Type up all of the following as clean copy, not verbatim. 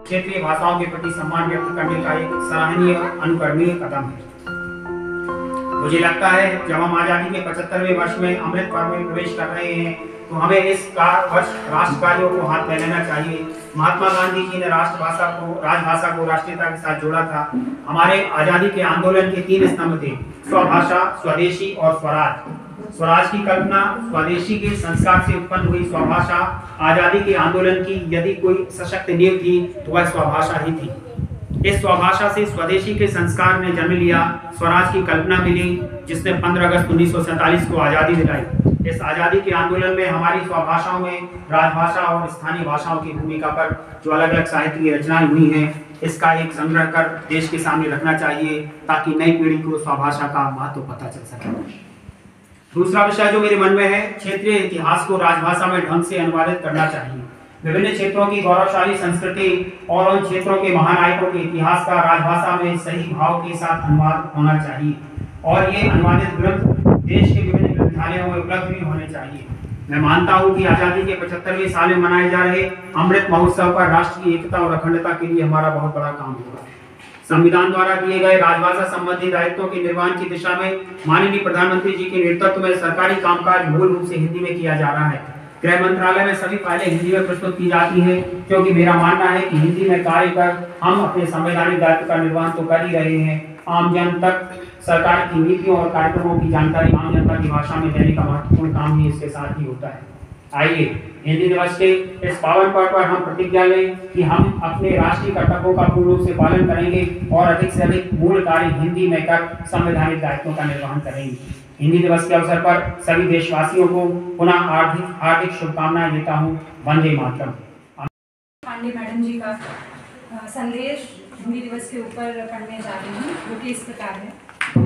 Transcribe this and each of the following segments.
क्षेत्रीय भाषाओं के प्रति सम्मान व्यक्त करने का एक सराहनीय अनुकरणीय कदम है। मुझे लगता है जब हम आजादी के 75वें वर्ष में अमृत पर्व में प्रवेश कर रहे हैं तो हमें इस वर्ष राष्ट्र कार्यों को हाथ में लेना चाहिए। महात्मा गांधी जी ने राजभाषा को राष्ट्रीयता के साथ जोड़ा था। हमारे आजादी के आंदोलन के 3 स्तंभ थे: स्वभाषा, स्वदेशी और स्वराज। स्वराज की कल्पना स्वदेशी के संस्कार से उत्पन्न हुई स्वभाषा आजादी के आंदोलन की यदि कोई सशक्त नींव थी तो वह स्वभाषा ही थी। इस स्वभाषा से स्वदेशी के संस्कार ने जन्म लिया, स्वराज की कल्पना मिली जिसने 15 अगस्त 1947 को आज़ादी दिलाई। इस आज़ादी के आंदोलन में हमारी स्वभाषाओं में राजभाषा और स्थानीय भाषाओं की भूमिका पर जो अलग अलग साहित्य की रचनाएं हुई हैं, इसका एक संग्रह कर देश के सामने रखना चाहिए ताकि नई पीढ़ी को स्वभाषा का महत्व पता चल सके। दूसरा विषय जो मेरे मन में है, क्षेत्रीय इतिहास को राजभाषा में ढंग से अनुवादित करना चाहिए। विभिन्न क्षेत्रों की गौरवशाली संस्कृति और उन क्षेत्रों के महानायकों के इतिहास का राजभाषा में सही भाव के साथ अनुवाद होना चाहिए और ये अनुवादित ग्रंथ देश के विभिन्न ग्रंथालयों में उपलब्ध भी होने चाहिए। मैं मानता हूँ कि आज़ादी के 75वें साल में मनाए जा रहे अमृत महोत्सव पर राष्ट्र की एकता और अखंडता के लिए हमारा बहुत बड़ा काम होगा। संविधान द्वारा दिए गए राजभाषा संबंधी दायित्वों के निर्वहन की दिशा में माननीय प्रधानमंत्री जी के नेतृत्व में सरकारी कामकाज मूल रूप से हिंदी में किया जा रहा है। गृह मंत्रालय में सभी फाइलें हिंदी में प्रस्तुत की जाती हैं क्योंकि मेरा मानना है कि हिंदी में कार्य कर हम अपने संवैधानिक दायित्व का निर्वहन तो कर ही रहे हैं, आम जन तक सरकार की नीतियों और कार्यक्रमों की जानकारी आम जनता की भाषा में देने का महत्वपूर्ण काम भी इसके साथ ही होता है। आइए हिंदी दिवस के इस पावन पर्व पर हम प्रतिज्ञा लें कि हम अपने राष्ट्रीय कर्तव्यों का पूर्ण रूप से पालन करेंगे और अधिक से अधिक मूल कार्य हिंदी में कर संवैधानिक दायित्वों का निर्वहन करेंगे। हिंदी दिवस के अवसर पर सभी देशवासियों को पुनः हार्दिक शुभकामनाएं देता हूं। वंदे मातरम। पांडे मैडम जी का संदेश हिंदी दिवस के ऊपर पढ़ने जा रही हूँ, जो कि इस प्रकार है।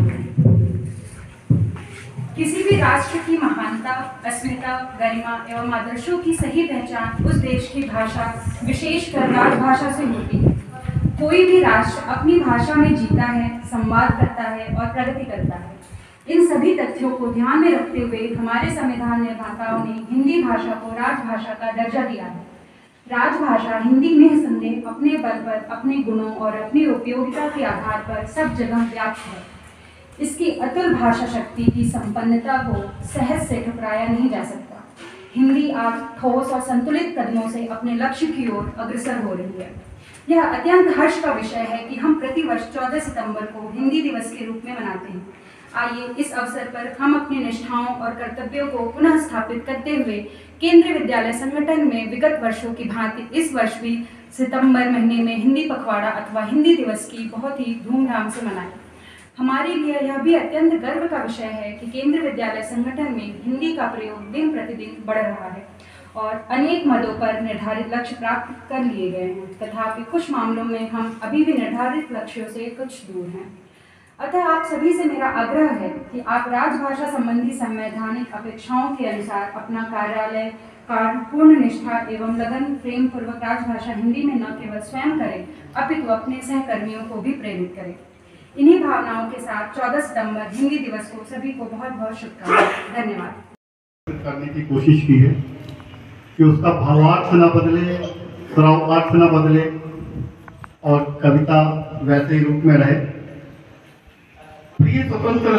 किसी भी राष्ट्र की महानता, अस्मिता, गरिमा एवं आदर्शों की सही पहचान उस देश की भाषा, विशेषकर राजभाषा से होती है। कोई भी राष्ट्र अपनी भाषा में जीता है, संवाद करता है और प्रगति करता है। इन सभी तथ्यों को ध्यान में रखते हुए हमारे संविधान निर्माताओं ने हिंदी भाषा को राजभाषा का दर्जा दिया है। राजभाषा हिंदी निःसंदेह अपने बल पर, अपने गुणों और अपनी उपयोगिता के आधार पर सब जगह व्याप्त है। इसकी अतुल भाषा शक्ति की संपन्नता को सहज से ठुकराया नहीं जा सकता। हिंदी आज ठोस और संतुलित कदमों से अपने लक्ष्य की ओर अग्रसर हो रही है। यह अत्यंत हर्ष का विषय है कि हम प्रतिवर्ष 14 सितंबर को हिंदी दिवस के रूप में मनाते हैं। आइए इस अवसर पर हम अपनी निष्ठाओं और कर्तव्यों को पुनः स्थापित करते हुए केंद्रीय विद्यालय संगठन में विगत वर्षों की भांति इस वर्ष भी सितंबर महीने में हिंदी पखवाड़ा अथवा हिंदी दिवस की बहुत ही धूमधाम से मनाएं। हमारे लिए यह भी अत्यंत गर्व का विषय है कि केंद्रीय विद्यालय संगठन में हिंदी का प्रयोग दिन प्रतिदिन बढ़ रहा है और अनेक मदों पर निर्धारित लक्ष्य प्राप्त कर लिए गए हैं। तथापि कुछ मामलों में हम अभी भी निर्धारित लक्ष्यों से कुछ दूर हैं। अतः आप सभी से मेरा आग्रह है कि आप राजभाषा संबंधी संवैधानिक अपेक्षाओं के अनुसार अपना कार्यालय कार्य पूर्ण निष्ठा एवं लगन प्रेम पूर्वक राजभाषा हिंदी में न केवल स्वयं करें अपितु अपने सहकर्मियों को भी प्रेरित करें। इन्हीं भावनाओं के साथ 14 सितंबर हिंदी दिवस को सभी को बहुत बहुत शुभकामनाएं। धन्यवाद। करने की कोशिश की है कि उसका भावार्थ न बदले, श्रावार्थ न बदले और कविता वैसे ही रूप में रहे। प्रिय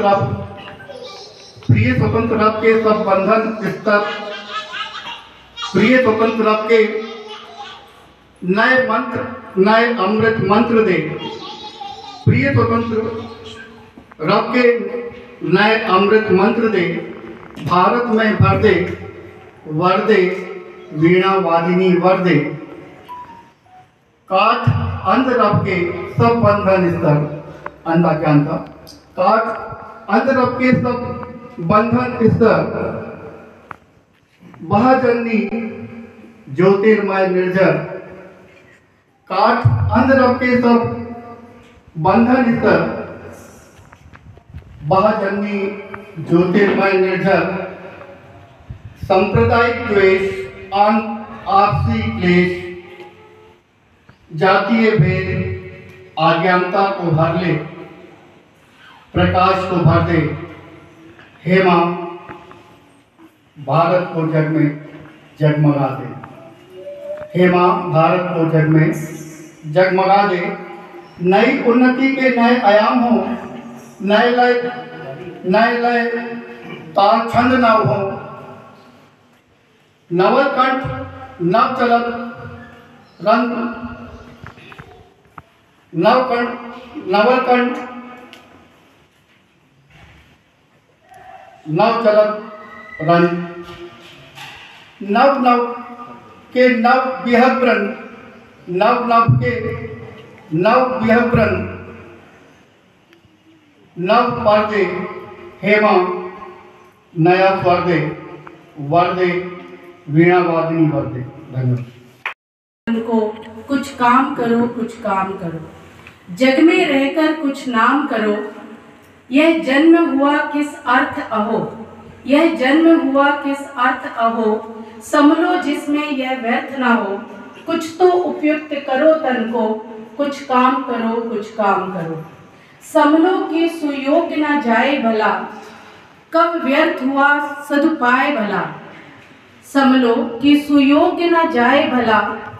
स्वतंत्र रब के सब बंधन स्तर, प्रिय स्वतंत्र रब के नए मंत्र, नए अमृत मंत्र दे। प्रिय स्वतंत्र रब के नए अमृत मंत्र दे। भारत में भर दे, वर दे, वीणा वादिनी वर दे। काठ अंध रब के सब बंधन स्तर, अंधा ज्ञान था। काठ अंध रब के सब बंधन स्तर, वह जननी ज्योतिर्मय निर्जर। काठ अंध रब के सब बंधन स्तर, वह जननी ज्योतिर्मय निर्जर। सांप्रदायिक द्वेष, आपसी क्लेश, जातीय भेद अज्ञानता को हर ले, प्रकाश को भर दे। हे मां, भारत को जग में जगमगा दे। हे मां, भारत को जग में जगमगा दे। नई उन्नति के नए आयाम हो, नए लय ताल छंद नव हो। नवलकंठ नव चलत रंग नवलकंठ नव चलत रंग। नव नव के नव विहब्रन, नव नव के नव विहब्रन, नव पर्दे हेमा नया स्वर्दे वर्दे वीणा वादिनी वर्दे। धन्यवाद। को कुछ काम करो, कुछ काम करो, जग में रहकर कुछ नाम करो। यह जन्म हुआ किस अर्थ अहो, यह जन्म हुआ किस अर्थ अहो। समलो जिसमें यह व्यर्थ ना हो, कुछ तो उपयुक्त करो तन को। कुछ काम करो, कुछ काम करो, समलो के सुयोग ना जाए भला। कब व्यर्थ हुआ सदुपाय भला, समलो कि सुयोग न जाए भला।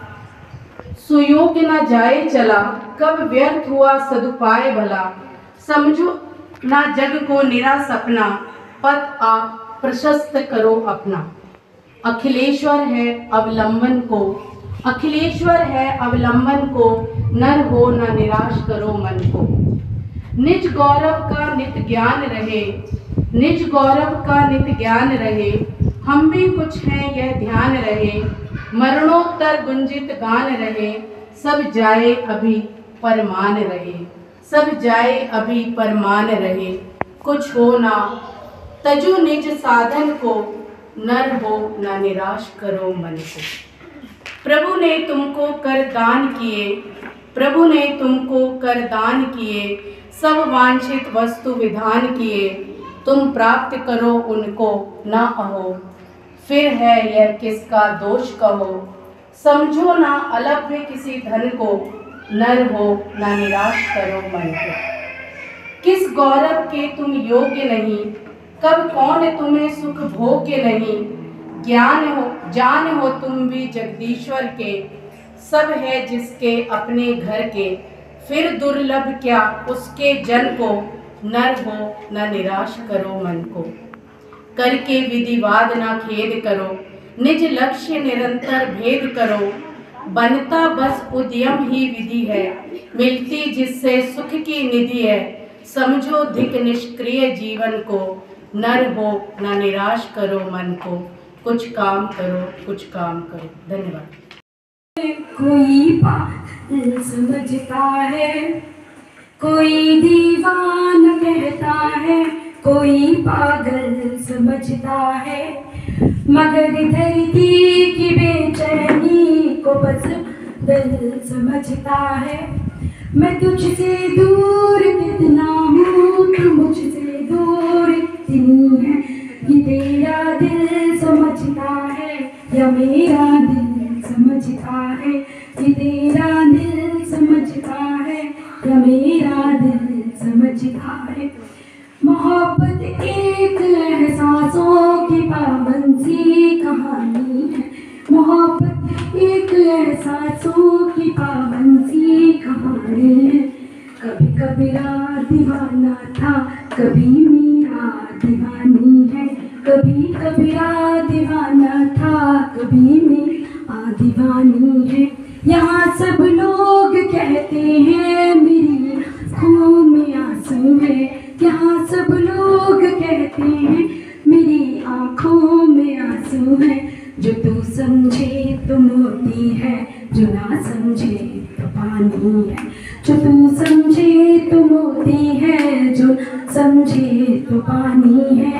सुयोग न जाए चला, कब व्यर्थ हुआ सदुपाय भला। समझो ना जग को निरा सपना, पथ आप प्रशस्त करो अपना। अखिलेश्वर है अवलंबन को, अखिलेश्वर है अवलंबन को। नर हो न निराश करो मन को। निज गौरव का नित ज्ञान रहे, निज गौरव का नित ज्ञान रहे। हम भी कुछ हैं यह ध्यान रहे, मरणोत्तर गुंजित गान रहे। सब जाए अभी परमान रहे, सब जाए अभी परमान रहे। कुछ हो ना तजो निज साधन को, नर हो ना निराश करो मन को। प्रभु ने तुमको कर दान किए, प्रभु ने तुमको कर दान किए। सब वांछित वस्तु विधान किए, तुम प्राप्त करो उनको न अहो। फिर है यह किसका दोष कहो, समझो ना अलभ्य किसी धन को। नर हो ना निराश करो मन को। किस गौरव के तुम योग्य नहीं, कब कौन तुम्हें सुख भोग्य नहीं। ज्ञान हो जान हो तुम भी जगदीश्वर के, सब है जिसके अपने घर के। फिर दुर्लभ क्या उसके जन को, नर हो न निराश करो मन को। करके विधिवाद ना खेद करो, निज लक्ष्य निरंतर भेद करो। बनता बस उद्यम ही विधि है, मिलती जिससे सुख की निधि है। समझो धिक निष्क्रिय जीवन को, नर हो न निराश करो मन को। कुछ काम करो, कुछ काम करो। धन्यवाद। कोई पागल समझता है, कोई दीवाना कहता है। कोई पागल समझता है, मगर धरती की बेचैनी को बस दिल समझता है। मैं तुझसे दूर कितना हूँ, तू मुझसे दूर कितनी है। ये तेरा दिल समझता है या मेरा दिल समझता है। ये तेरा दिल समझता है या मेरा दिल समझता है। मोहब्बत एक एहसासों की पाबंद सी कहानी है। मोहब्बत एक एहसासों की पाबंद सी कहानी है। कभी कबीरा दीवाना था, कभी मीरा दीवानी है। कभी कबीरा दीवाना था, कभी मीरा दीवानी है। यहाँ सब लोग कहते हैं मेरी आँखों में आंसू है। यहाँ सब लोग कहते हैं मेरी आँखों में आंसू है। जो तू समझे तो मोती है, जो ना समझे तो पानी है। जो तू समझे तो मोती है, जो समझे तो पानी है।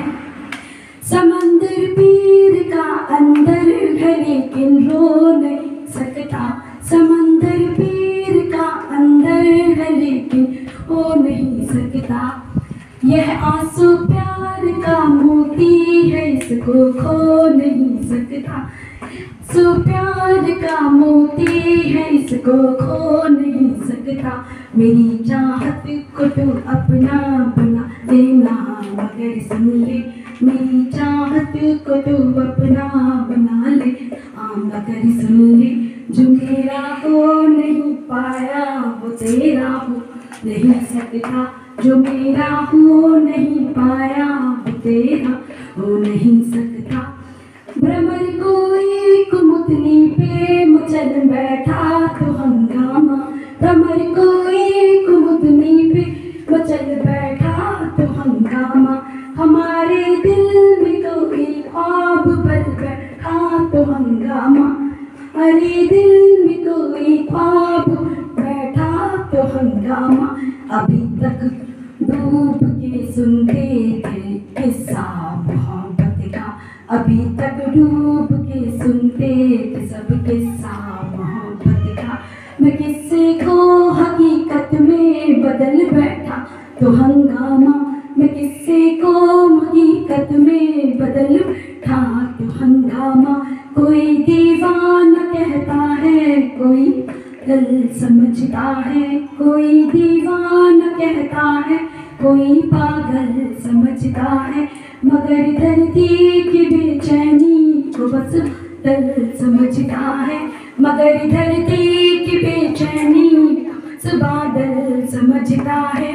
समंदर पीर का अंदर है लेकिन रो नहीं सकता। समंदर पीर का अंदर है लेकिन हो नहीं सकता। यह आंसू प्यार का मोती है, इसको खो नहीं सकता। आंसू प्यार का मोती है, इसको खो नहीं सकता। मेरी चाहत को तू अपना बना लेना, मगर सुन ले। मेरी चाहत को तू अपना बना ले, मगर सुन ले। जो मेरा हो नहीं पाया वो तेरा हो नहीं सकता, जो मेरा हो नहीं पाया वो तेरा हो नहीं सकता। भ्रमर कोई कुमुदनी पे मचल बैठा तो हंगामा, भ्रमर कोई कुमुदनी पे मचल बैठा तो हंगामा। हमारे दिल में कोई ख्वाब बल बैठा तो हंगामा, हमारे दिल में कोई ख्वाब बैठा तो हंगामा। अभी तक डूब के सुनते थे किस्सा मोहब्बत का, अभी तक डूब के सुनते थे सब किस्सा मोहब्बत का। मैं किस्से को हकीकत में बदल बैठा तो हंगामा, मैं किस्से को हकीकत में बदल बैठा तो हंगामा। कोई दीवाना कहता है कोई दिल समझता है, कोई दीवाना कहता है कोई पागल समझता है। मगर धरती की बेचैनी को बस दिल समझता है, मगर धरती की बेचैनी बस बादल समझता है।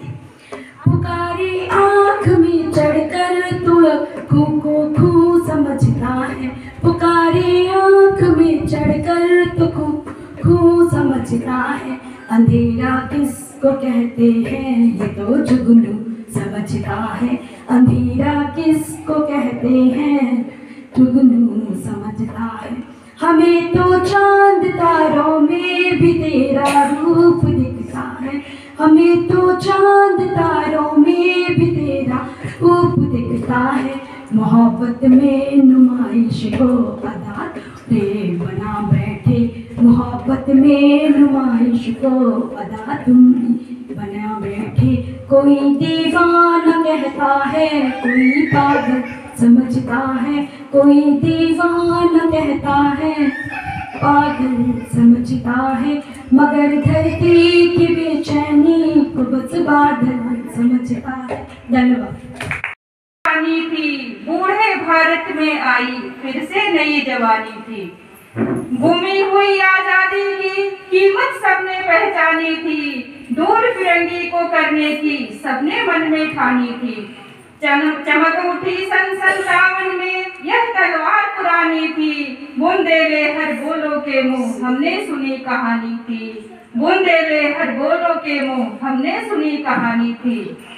पुकारी आँख में चढ़कर तू खू को खू समझता है, पुकारी आँख में चढ़कर तू खू समझता है। अंधेरा किसको कहते हैं ये तो जुगनू समझता है, अंधेरा किसको कहते हैं जुगनू समझता है। हमें तो चांद तारों में भी तेरा रूप दिखता है, हमें तो चांद तारों में भी तेरा रूप दिखता है। मोहब्बत में नुमाइश को अदा रे बना बैठे, मोहब्बत में नुमाइश को अदा तुम बना बैठे। कोई दीवाना कहता है कोई पागल समझता है, कोई दीवाना कहता है पागल समझता है। मगर धरती की बेचैनी को बस बादल समझता है। धन्यवाद। जवानी थी बूढ़े भारत में आई फिर से नई जवानी थी, गुमी हुई आजादी की कीमत सबने पहचानी थी। दूर फिरंगी को करने की सबने मन में ठानी थी, चमक उठी सन 57 में यह तलवार पुरानी थी। बुंदेले हर बोलो के मुंह हमने सुनी कहानी थी, बुंदेले हर बोलो के मुंह हमने सुनी कहानी थी।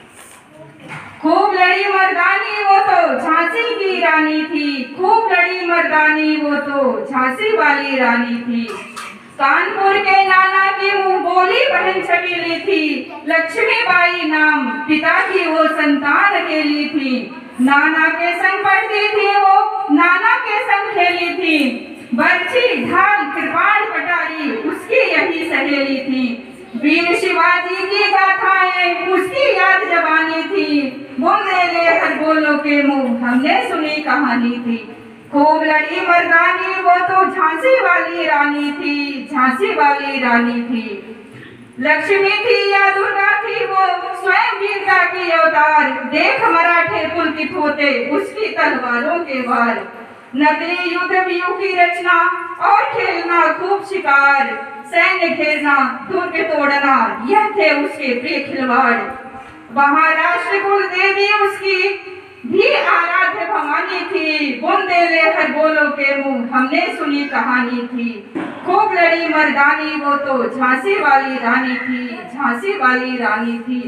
खूब लड़ी मर्दानी वो तो झांसी की रानी थी, खूब लड़ी मर्दानी वो तो झांसी वाली रानी थी। कानपुर के नाना की मुंह बोली बहन छबीली थी, लक्ष्मीबाई नाम पिता की वो संतान अकेली थी। नाना के संग पढ़ती थी वो, नाना के संग खेली थी, बर्छी ढाल कृपाण कटारी उसकी यही सहेली थी। वीर शिवाजी की गाथाएं उसकी याद जवानी थी, बुंदेले हर बोलो के मुंह हमने सुनी कहानी थी। खूब लड़ी मर्दानी वो तो झांसी वाली रानी थी, झांसी वाली रानी थी। लक्ष्मी थी या दुर्गा थी वो स्वयं वीरता की अवतार, देख मराठे पुलकित होते उसकी तलवारों के वार। नगरी युद्ध व्यू की रचना और खेलना खूब शिकार, सैन्य घेरना दुर्ग तोड़ना यह थे उसके प्रिय खिलवाड़। वहाँ राष्ट्र कुल देवी उसकी भी आराध्य भवानी थी, बुंदेले हर बोलो के मुंह हमने सुनी कहानी थी। खूब लड़ी मर्दानी वो तो झांसी वाली रानी थी, झांसी वाली रानी थी।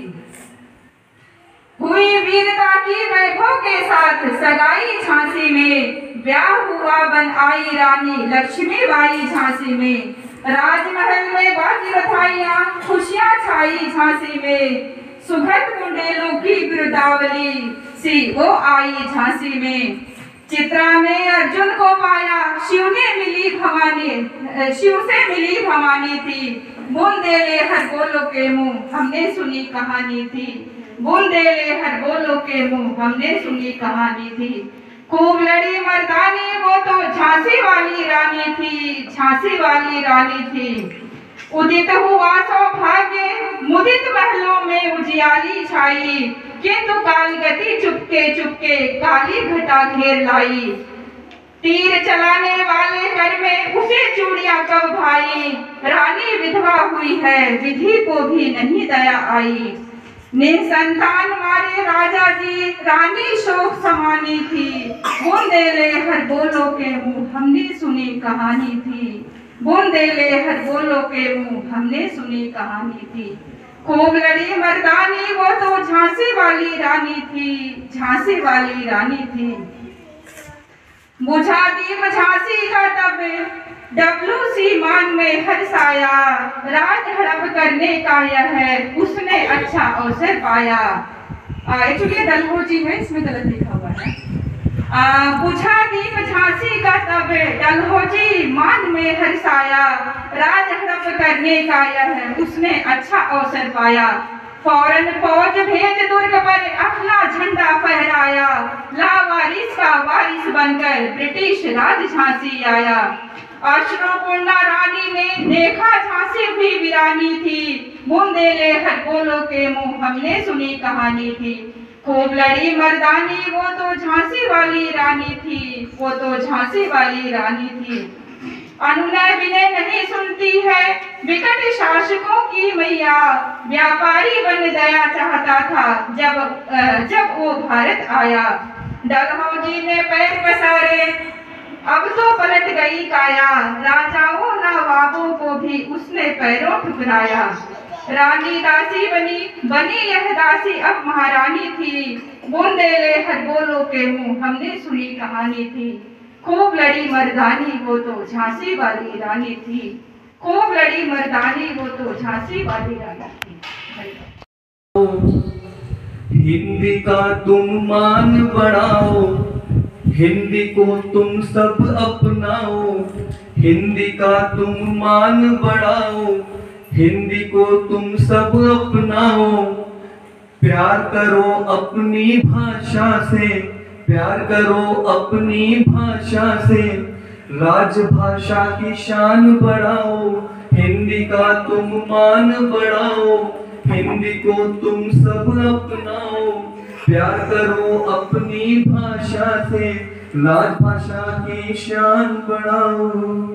हुई वीरता की वैभव के साथ सगाई झांसी में, ब्याह हुआ बन आई रानी लक्ष्मीबाई झांसी में। राजमहल में बाजी बधाइयां खुशियां छाई झांसी में, सुभद्र बुंदेलों की बिरुदावली सी वो आई झांसी में। चित्रा में अर्जुन को पाया शिव से मिली भवानी थी, बुंदेले हर बोलो के मुंह हमने सुनी कहानी थी, बुंदेले हर बोलो के मुंह हमने सुनी कहानी थी। खूब लड़ी मर्दानी वो तो झांसी वाली रानी थी, झांसी वाली रानी थी। उदित हुआ सौभाग्य मुदित महलों में उजियाली छाई, किंतु काल गति चुपके चुपके काली घटा घेर लाई। तीर चलाने वाले घर में उसे चूड़ियां कब भाई, रानी विधवा हुई है विधि को भी नहीं दया आई। निसंतान मारे राजा जी रानी शोक समानी थी, बूंदेले हर बोलो के मुंह हमने सुनी कहानी थी, बूंदेले हर बोलो के मुंह हमने सुनी कहानी थी। खूब लड़ी मर्दानी वो तो झांसी वाली रानी थी, झांसी वाली रानी थी। बुझा दी झांसी का तब डब्ल्यूसी मान में हर्षाया, राज हड़प करने का यह है उसने अच्छा अवसर पाया। एक्चुअली डलहौजी है, इसमें गलत लिखा हुआ है। बुझा दी झांसी का तब डलहौजी मान में हर्षाया, राज हड़प करने का यह है उसने अच्छा अवसर पाया। फौरन फौज भेज दुर्ग पर अपना झंडा फहराया, लावारिस का वारिस बनकर ब्रिटिश राज झांसी आया। अश्रुपूर्णा रानी ने देखा झांसी भी वीरानी थी, बूंदेले हर बोलो के मुंह हमने सुनी कहानी थी। खूब लड़ी मर्दानी वो तो झांसी वाली रानी थी, वो तो झांसी वाली रानी थी। अनुनय विनय नहीं सुनती है विकट शासकों की मैया, व्यापारी बन गया चाहता था जब वो भारत आया। डलहौजी ने पैर पसारे अब तो पलट गई काया, राजाओं नवाबों को भी उसने पैरों ठुकराया। रानी दासी बनी यह दासी अब महारानी थी, बूंदेले हर बोलो के मुंह हमने सुनी कहानी थी। खूब लड़ी मर्दानी वो तो झांसी वाली रानी थी, खूब लड़ी मर्दानी वो तो झांसी वाली रानी थी। हिंदी का तुम मान बढ़ाओ, हिंदी को तुम सब अपनाओ, हिंदी का तुम मान बढ़ाओ, हिंदी को तुम सब अपनाओ। प्यार करो अपनी भाषा से, प्यार करो अपनी भाषा से, राजभाषा की शान बढ़ाओ, हिंदी का तुम मान बढ़ाओ, हिंदी को तुम सब अपनाओ। प्यार करो अपनी भाषा से, राजभाषा की शान बढ़ाओ।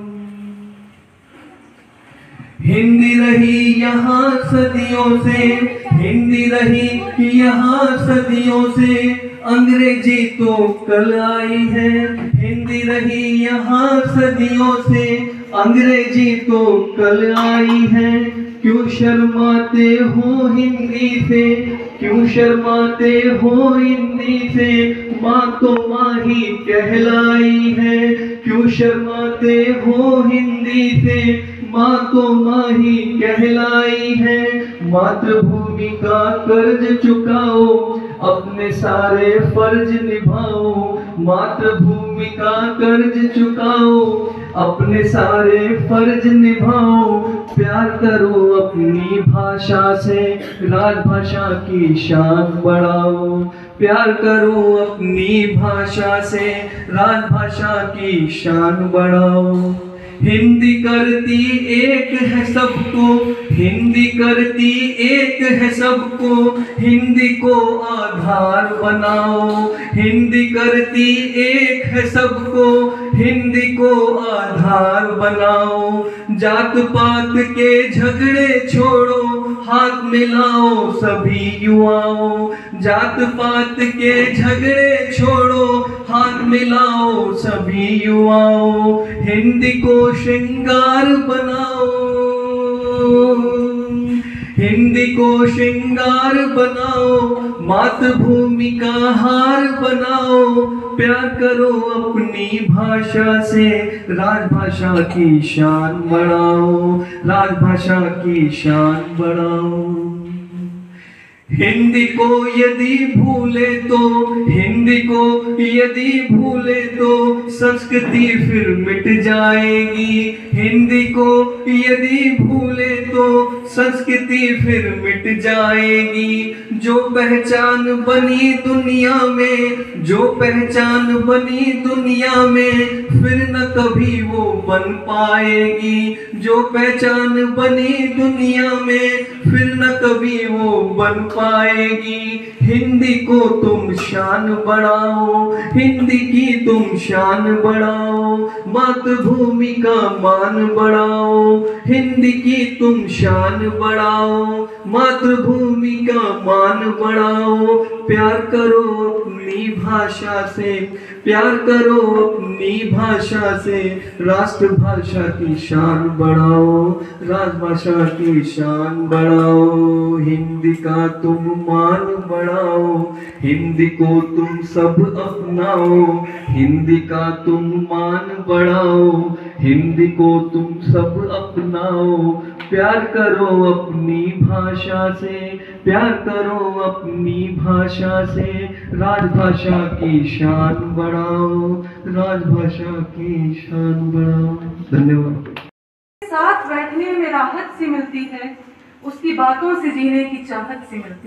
हिंदी रही यहाँ सदियों से, हिंदी रही यहाँ सदियों से, अंग्रेजी तो कल आई है। हिंदी रही यहाँ सदियों से, अंग्रेजी तो कल आई है। क्यों शर्माते हो हिंदी से, क्यों शर्माते हो हिंदी से, माँ तो माँ ही कहलाई है। क्यों शर्माते हो हिंदी से, माँ तो माँ ही कहलाई है। मातृभूमि का कर्ज चुकाओ, अपने सारे फर्ज निभाओ। मातृभूमि का कर्ज चुकाओ, अपने सारे फर्ज निभाओ। प्यार करो अपनी भाषा से, राजभाषा की शान बढ़ाओ। प्यार करो अपनी भाषा से, राजभाषा की शान बढ़ाओ। हिंदी करती एक है सबको, हिंदी करती एक है सबको, हिंदी को आधार बनाओ। हिंदी करती एक है सबको, हिंदी को आधार बनाओ। जात पात के झगड़े छोड़ो, हाथ मिलाओ सभी युवाओं। जात पात के झगड़े छोड़ो, हाथ मिलाओ सभी युवाओं। हिंदी को श्रृंगार बनाओ, हिंदी को श्रृंगार बनाओ। मातृभूमि का हार बनाओ। प्यार करो अपनी भाषा से, राजभाषा की शान बढ़ाओ। राजभाषा की शान बढ़ाओ। हिंदी को यदि भूले तो, हिंदी को यदि भूले तो, संस्कृति फिर मिट जाएगी। हिंदी को यदि भूले तो, संस्कृति फिर मिट जाएगी। जो पहचान बनी दुनिया में, जो पहचान बनी दुनिया में, फिर न कभी वो बन पाएगी। जो पहचान बनी दुनिया में फिर न कभी वो बन पाएगी। हिंदी को तुम शान बढ़ाओ, हिंदी की तुम शान बढ़ाओ, मातृभूमि का मान बढ़ाओ, हिंदी की तुम शान बढ़ाओ, मातृभूमि का मान बढ़ाओ। प्यार करो अपनी भाषा से, प्यार करो अपनी भाषा से, राष्ट्रभाषा की शान बढ़ाओ, राजभाषा की शान बढ़ाओ। हिंदी का तुम मान बढ़ाओ, हिंदी को तुम सब अपनाओ, हिंदी का तुम मान बढ़ाओ, हिंदी को तुम सब अपनाओ। प्यार करो अपनी भाषा से, प्यार करो अपनी भाषा से, राजभाषा की शान बढ़ाओ, राजभाषा की शान बढ़ाओ। धन्यवाद। साथ बैठने में राहत सी मिलती है, उसकी बातों से जीने की चाहत सी मिलती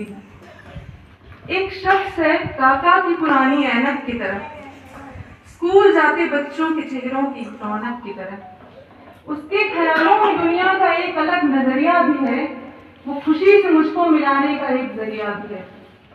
है। एक शख्स है काका की पुरानी ऐनक की तरह, स्कूल जाते बच्चों के चेहरों की रौनक की तरह। उसके ख्यालों में दुनिया का एक अलग नजरिया भी है, वो खुशी से मुझको मिलाने का एक जरिया भी है।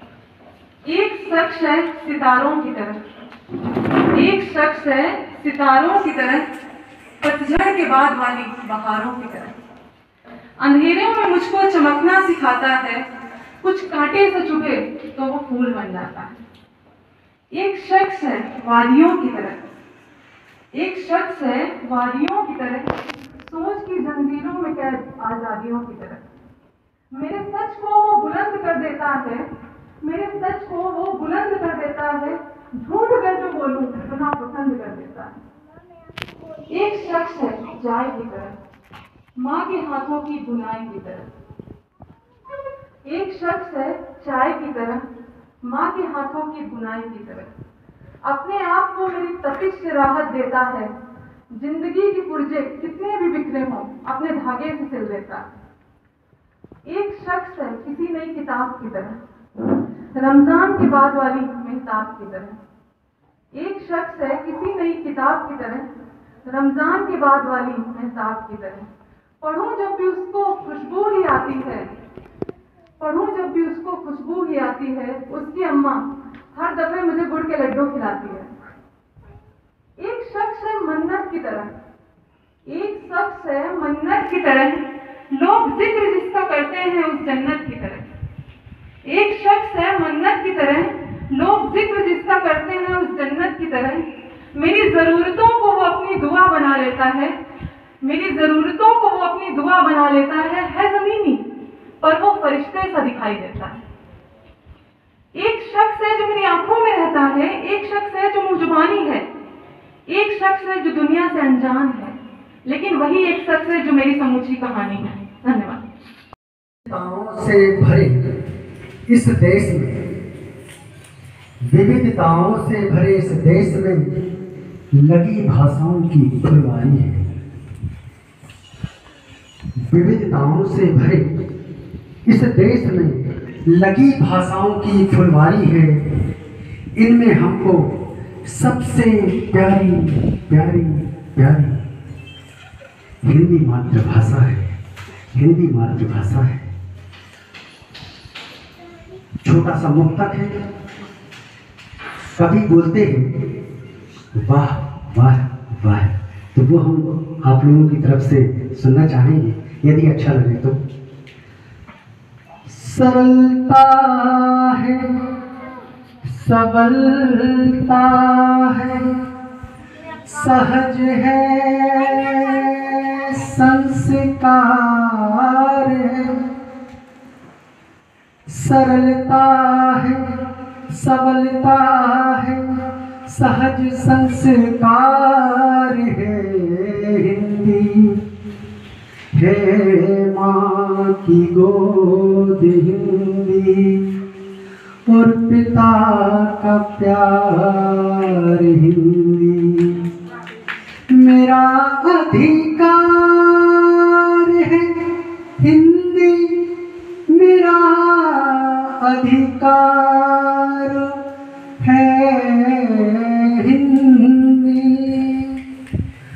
एक शख्स है सितारों की तरह, एक शख्स है सितारों की तरह, पतझड़ के बाद वाली बहारों की तरह। अंधेरों में मुझको चमकना सिखाता है, कुछ कांटे से चुभे तो वो फूल बन जाता है। एक शख्स है वादियों की तरह, एक शख्स है वादियों की तरह, सोच की जंजीरों में कैद आजादियों की तरह। मेरे सच को वो बुलंद कर देता है, मेरे सच को वो बुलंद कर देता है, झूठ कर जो बोलूं सुना पसंद कर देता है। एक शख्स है चाय की तरह, माँ के हाथों की बुनाई की तरह। एक शख्स है चाय की तरह, माँ के हाथों की बुनाई की तरह। अपने आप को मेरी तपिश से राहत देता है, जिंदगी की पुर्जे कितने भी बिखरे हों अपने धागे से सिल देता है। एक शख्स है किसी नई किताब की तरह, रमजान के बाद वाली मेहताब की तरह। एक शख्स है किसी नई किताब की तरह, रमजान के बाद वाली मेहताब की तरह। पढ़ूं जब भी उसको खुशबू ही आती है, पढ़ूं जब भी उसको खुशबू ही आती है, उसकी अम्मा हर दफे मुझे गुड़ के लड्डू खिलाती है। एक शख्स है मन्नत की तरह, एक शख्स है मन्नत की तरह, लोग जिक्र जिसका करते हैं उस जन्नत की तरह। एक शख्स है मन्नत की तरह, लोग जिक्र जिसका करते हैं उस जन्नत की तरह। मेरी जरूरतों को वो अपनी दुआ बना लेता है, मेरी जरूरतों को वो अपनी दुआ बना लेता है जमीनी पर वो फरिश्ते सा दिखाई देता है। एक शख्स है जो मेरी आंखों में रहता है, एक शख्स है जो मुंहजुबानी है, एक शख्स है जो दुनिया से अनजान है, लेकिन वही एक शख्स है जो मेरी समूची कहानी है। धन्यवाद। विविधताओं से भरे इस देश में, विविधताओं से भरे इस देश में लगी भाषाओं की फुलवारी है। विविधताओं से भरे इस देश में लगी भाषाओं की फुलवारी है। इनमें हमको सबसे प्यारी प्यारी प्यारी हिंदी मातृभाषा है, हिंदी मातृभाषा है। छोटा सा मुक्तक है, कभी बोलते हैं वाह वाह वाह, तो वो हम आप लोगों की तरफ से सुनना चाहेंगे, यदि अच्छा लगे तो। सरलता है, सबलता है, सहज है, संस्कार है। सरलता है, सबलता है, सहज संस्कार है। हिंदी है माँ की गोद हिंदी और पिता का प्यार हिंदी। मेरा अधिकार है हिंदी, मेरा अधिकार है हिंदी।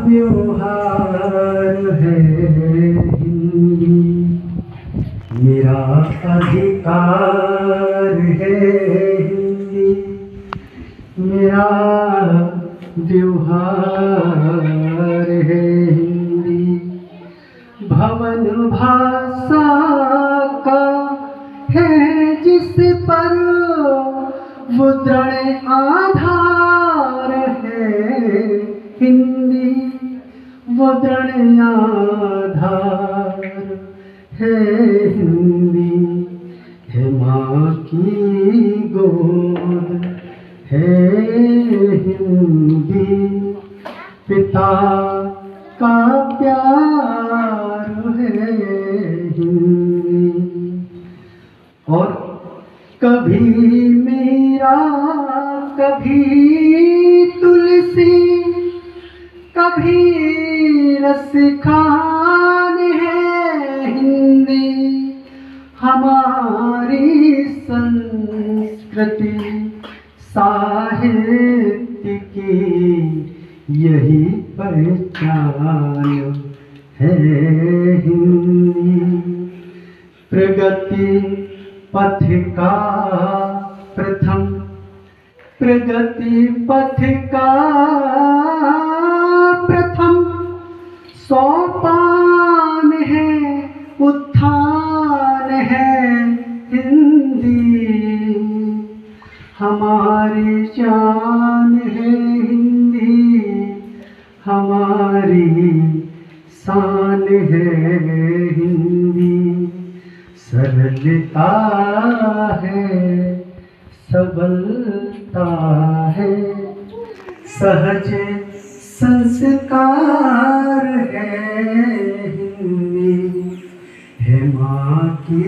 व्यवहार है हिंदी, मेरा अधिकार है हिंदी, मेरा व्यवहार है हिंदी। भवन भाषा का है जिस पर वो दृढ़ आधार है हिंदी, वो दृढ़ आधार है हिंदी, है माँ की गोद है हिंदी, पिता का प्यार है हिंदी। और कभी मीरा कभी तुलसी कभी रस खान है हिंदी, हमारी संस्कृति साहित्य की यही पहचान है हिंदी। प्रगति पथ का प्रथम, प्रगति पथ का प्रथम सोपान है, उत्थान है हिंदी, हमारी जान है हिंदी, हमारी शान है हिंदी। सरलता है, सबलता है, सहज संस्कार है हिंदी, है माँ की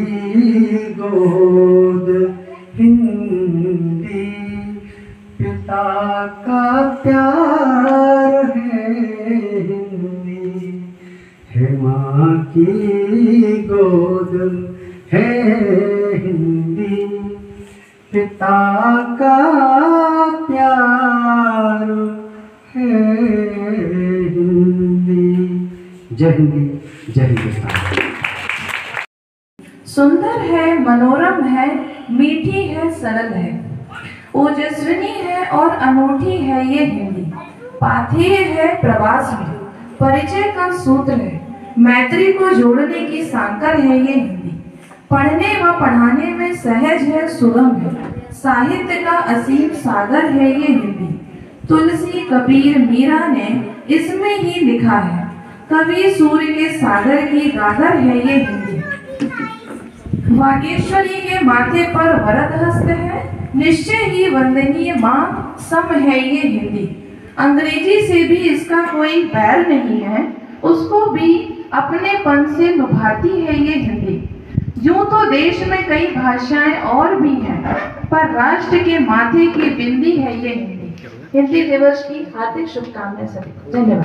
गोद हिंदी, पिता का प्यार है हिंदी, है माँ की गोद है हिंदी, पिता का प्यार है हिंदी। जय हिंदी, जय हिंदुस्तान। सुंदर है, मनोरम है, मीठी है, सरल है, ओजस्विनी है और अनूठी है ये हिंदी। पाथेय है प्रवास में, परिचय का सूत्र है, मैत्री को जोड़ने की सांकर है ये हिंदी। पढ़ने व पढ़ाने में सहज है, सुगम है, साहित्य का असीम सागर है ये हिंदी। तुलसी कबीर मीरा ने इसमें ही लिखा है, कवि सूर्य के सागर की गागर है ये हिंदी। वागेश्वरी के माथे पर वरद हस्त है, निश्चय ही वंदनीय माँ सम है ये हिंदी। अंग्रेजी से भी इसका कोई बैर नहीं है, उसको भी अपनेपन से लुभाती है ये हिंदी। यूं तो देश में कई भाषाएं और भी हैं, पर राष्ट्र के माथे की बिंदी है ये हिंदी। हिंदी दिवस की हार्दिक शुभकामनाएं सभी को। धन्यवाद।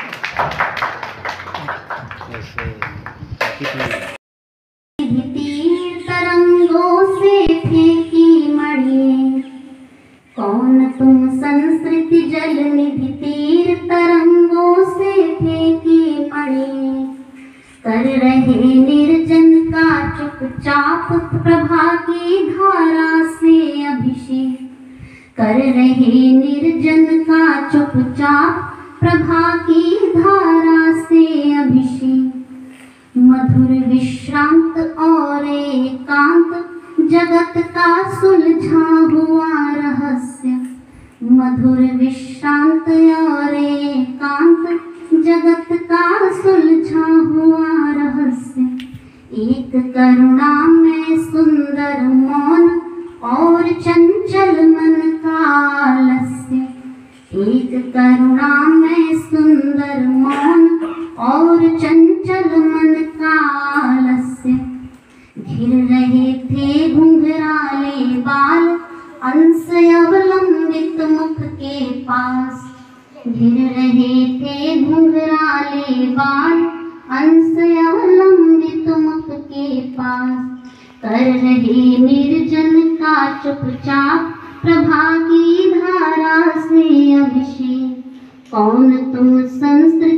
तरंगों से फेंकी मणि, कौन तुम संस्कृति जल निधि तीर तरंगों से फेंकी मणि। कर रहे निर्जन का चुपचाप प्रभा की धारा से अभिषेक, कर रहे निर्जन का चुपचाप प्रभा की धारा से अभिषेक। मधुर विश्रांत और एकांत जगत का सुलझा हुआ रहस्य, मधुर विश्रांत और एकांत जगत का सुलझा हुआ रहस्य। एक करुणा में सुंदर मौन और चंचल मन का आलस्य, एक करुणा में सुंदर मौन और चंचल मन का आलस्य। घिर रहे थे घुंघराले बाल अंश अवलंबित मुख के पास, घिर रहे थे घुंघराले बाल अंश अवलंबित मुख के पास। कर रहे निर्जन का चुपचाप प्रभा की धारा से अभिषेक, कौन तुम संस्कृति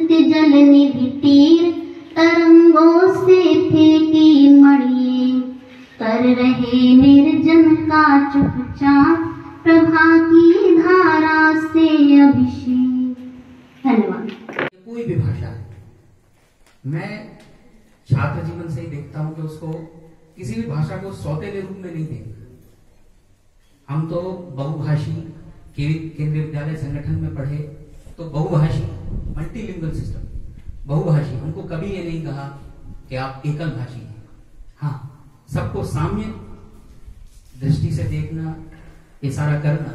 निधि तीर तरंगों से फेंकी मणिये, कर रहे निर्जन का चुपचाप प्रभा की धारा से अभिषेक। धन्यवाद। कोई भी भाषा है, मैं छात्र जीवन से ही देखता हूं कि उसको किसी भी भाषा को सौतेले रूप में नहीं देखता। हम तो बहुभाषी केंद्रीय विद्यालय संगठन में पढ़े, तो बहुभाषी मल्टीलिंगुअल सिस्टम, बहुभाषी, हमको कभी ये नहीं कहा कि आप एकल भाषी हैं। हाँ, सबको साम्य दृष्टि से देखना, इशारा करना।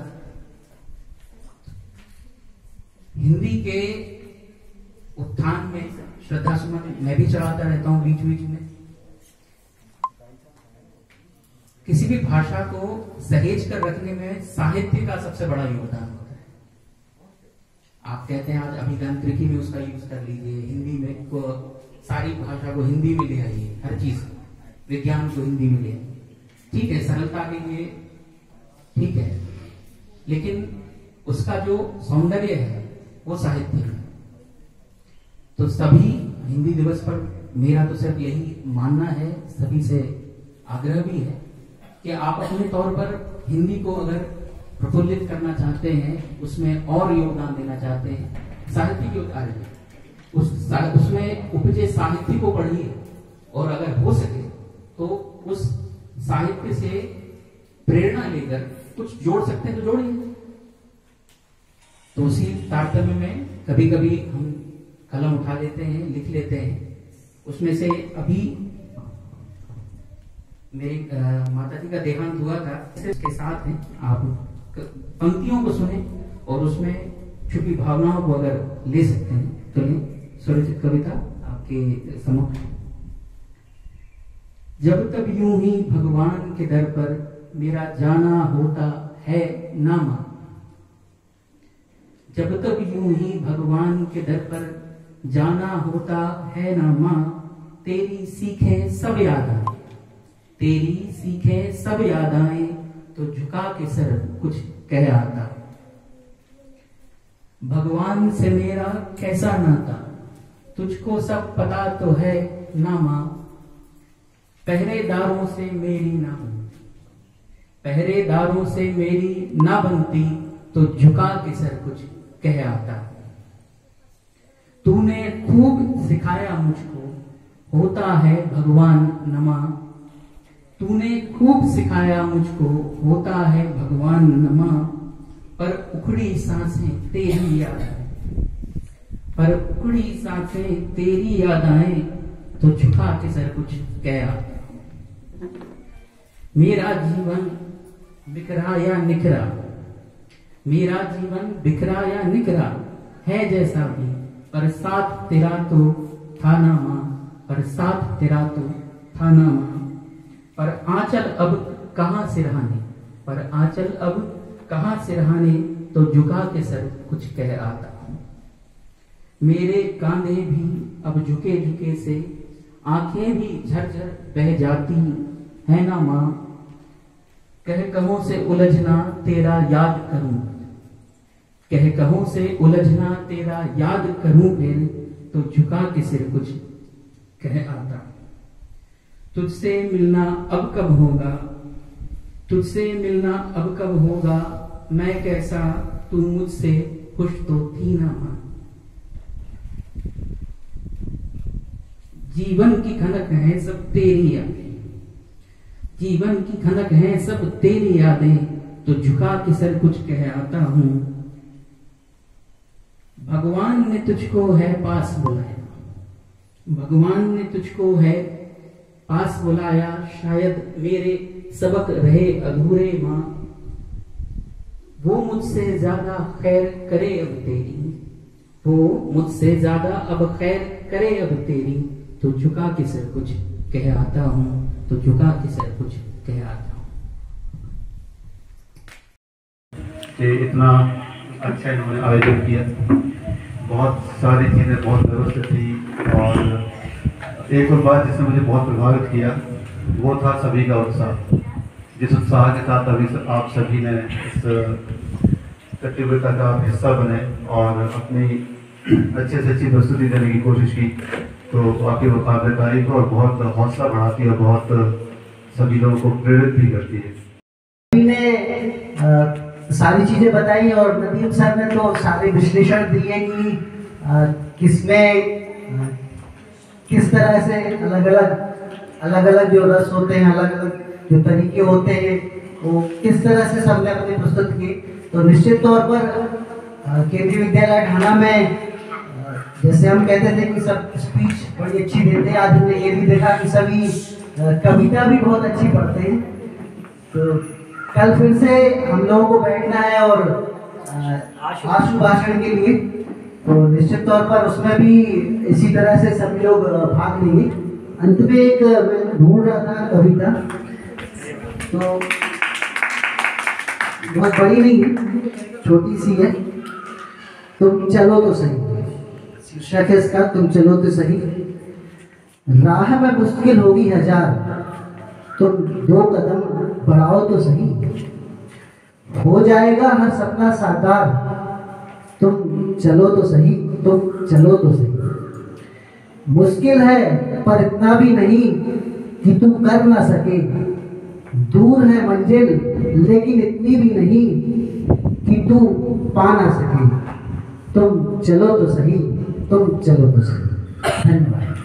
हिंदी के उत्थान में श्रद्धा सुमन मैं भी चढ़ाता रहता हूं बीच बीच में। किसी भी भाषा को सहेज कर रखने में साहित्य का सबसे बड़ा योगदान होता है। आप कहते हैं आज अभियांत्रिकी में उसका यूज कर लीजिए, हिंदी में को सारी भाषा को हिंदी में ले आइए, हर चीज विज्ञान को हिंदी में ले आइए, ठीक है, सरलता के लिए ठीक है, लेकिन उसका जो सौंदर्य है वो साहित्य है। तो सभी हिंदी दिवस पर मेरा तो सिर्फ यही मानना है, सभी से आग्रह भी है कि आप अपने तौर पर हिंदी को अगर प्रफुल्लित करना चाहते हैं, उसमें और योगदान देना चाहते हैं, साहित्य के कार्य उसमें उपजे साहित्य को पढ़िए, और अगर हो सके तो उस साहित्य से प्रेरणा लेकर कुछ जोड़ सकते हैं तो जोड़िए। तो उसी तारतम्य में कभी कभी हम कलम उठा लेते हैं, लिख लेते हैं। उसमें से अभी मेरी माता जी का देहांत हुआ था, इसके साथ हैं, आप पंक्तियों को सुने और उसमें छुपी भावनाओं को अगर ले सकते हैं तो लें। स्वरचित कविता आपके सम्मुख। जब तक यूं ही भगवान के दर पर मेरा जाना होता है नामा, जब तक यूं ही भगवान के दर पर जाना होता है नामा, तेरी सीखे सब याद आए, तेरी सीखे सब याद आए, तो झुका के सर कुछ कह आता। भगवान से मेरा कैसा नाता, तुझको सब पता तो है नामा, पहरेदारों से मेरी ना बनती, पहरेदारों से मेरी ना बनती, तो झुका के सर कुछ कह आता। तूने खूब सिखाया मुझको होता है भगवान नमा, तूने खूब सिखाया मुझको होता है भगवान नमा, पर उखड़ी सांसें तेरी याद आए, पर उखड़ी सांसें तेरी याद आए, तो झुका के सर कुछ कह आता। मेरा जीवन बिखरा या निखरा, मेरा जीवन बिखरा या निखरा है जैसा भी, पर साथ तेरा तो था ना मां, पर साथ तेरा तो था ना मां, पर आंचल अब कहां सिरहाने, पर आंचल अब कहां सिरहाने, तो झुका के सर कुछ कह आता। मेरे कांधे भी अब झुके झुके से, आंखें भी झरझर बह जाती है ना मां, कह कहों से उलझना तेरा याद करूं, कह कहों से उलझना तेरा याद करूं फिर, तो झुका के सिर कुछ कह आता। तुझसे मिलना अब कब होगा, तुझसे मिलना अब कब होगा, मैं कैसा तू मुझसे खुश तो थी ना मां। जीवन की खनक है सब तेरी यादें, जीवन की खनक है सब तेरी यादें, तो झुका के सर कुछ कह आता हूं। भगवान ने तुझको है पास बुलाया, भगवान ने तुझको है पास बुलाया, शायद मेरे सबक रहे अधूरे मां, वो मुझसे ज्यादा खैर करे अब तेरी, वो मुझसे ज्यादा अब खैर करे अब तेरी, तो झुका के सर कुछ कह आता हूं, तो झुका के सर कुछ कह आता हूं। कि इतना अच्छा इन्होंने आयोजन किया, बहुत सारी चीज़ें बहुत व्यवस्थित थी, और एक और बात जिसने मुझे बहुत प्रभावित किया वो था सभी का उत्साह। जिस उत्साह के साथ अभी आप सभी ने इस प्रतियोगिता का हिस्सा बने और अपनी अच्छे से अच्छी प्रस्तुति देने की कोशिश की, तो आपकी वो काबिल तारीफ और बहुत हौसला बढ़ाती है और बहुत सभी लोगों को प्रेरित भी करती है। ने सारी चीज़ें बताई और नदीम सर ने तो सारे विश्लेषण दिए कि किसमें किस तरह से अलग अलग जो रस होते हैं, अलग अलग जो तरीके होते हैं, वो किस तरह से सबने अपनी प्रस्तुत की। तो निश्चित तौर पर केंद्रीय विद्यालय ढाना में जैसे हम कहते थे कि सब स्पीच बड़ी अच्छी देते हैं, आज हमने ये भी देखा कि सभी कविता भी बहुत अच्छी पढ़ते हैं। तो कल फिर से हम लोगों को बैठना है और आशु भाषण के लिए, तो निश्चित तौर पर उसमें भी इसी तरह से सभी लोग भाग लेंगे। अंत में एक मैं ढूंढ रहा था कविता, तो बहुत बड़ी नहीं है, छोटी सी है। तुम चलो तो सही, शीर्षक है इसका, तुम चलो तो सही। राह में मुश्किल होगी हजार, तुम 2 कदम बढ़ाओ तो सही। हो जाएगा हर सपना साकार, तुम चलो तो सही, तुम चलो तो सही। मुश्किल है पर इतना भी नहीं कि तू कर ना सके, दूर है मंजिल लेकिन इतनी भी नहीं कि तू पा ना सके। तुम चलो तो सही, तुम चलो तो सही। धन्यवाद।